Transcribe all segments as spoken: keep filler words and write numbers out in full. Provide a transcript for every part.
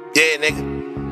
Yeah, nigga.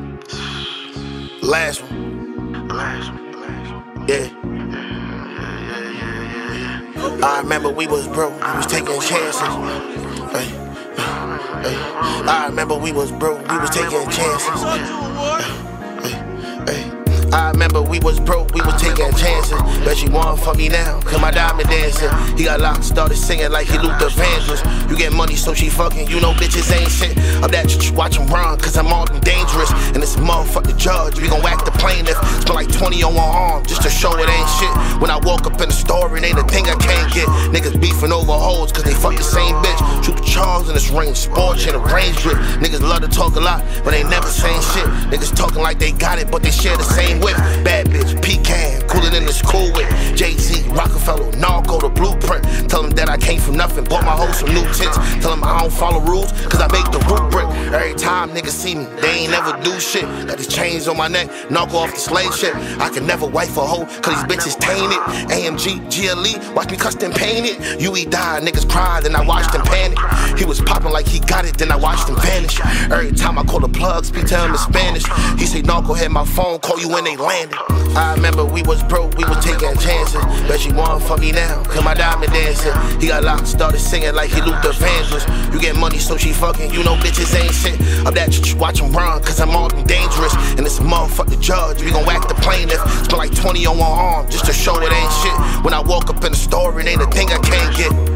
Last one. Last one. Last one. Yeah. Yeah, yeah, yeah, yeah, yeah. I remember we was broke, we was taking chances. Hey, hey, hey. I remember we was broke, we was taking chances. Hey, hey, hey. I remember we was broke, we was taking chances. Bet you want for me now, cause my diamond dancing. He got locked, started singing like he Luther Vandross. You get money, so she fucking, you know bitches ain't shit. Up that ch watch him run, cause I'm all them dangerous. And this motherfucker judge, we gon' whack the plaintiff. Spend like twenty on one arm, just to show it ain't shit. When I walk up in the store, it ain't a thing I can't get. Niggas beefing over hoes, cause they fuck the same bitch. Shoot the Charles in this ring, sports in a range grip. Niggas love to talk a lot, but they never saying shit. Niggas talking like they got it, but they share the same whip. Bad bitch, pecan, cooler than it's cool with. Jay-Z, Rockefeller, narco, the blueprint. Tell them that I came from nothing, bought my hoes some new tits. Tell them I don't follow rules, cause I make the rubric. Every time niggas see me, they ain't never do shit. Got these chains on my neck, narco off the slave shit. I can never wife a hoe, cause these bitches tainted. A M G, G L E, watch me custom paint it. U E died, niggas cried, then I watched them panic. He was popping like he got it, then I watched him vanish. Every time I call the plug, speak to him in Spanish. He say, narco, had my phone, call you when they landed. I remember we was broke, we was taking chances. Bet you want for me now, cause my diamond dancing. He got locked, started singing like he Luther Vandross. You get money, so she fucking, you know bitches ain't shit. Up that ch watch him run, cause I'm all them dangerous. And this motherfucker judge, we gon' whack the plaintiff. Spend like twenty on one arm, just to show it ain't shit. When I walk up in the store, it ain't a thing I can't get.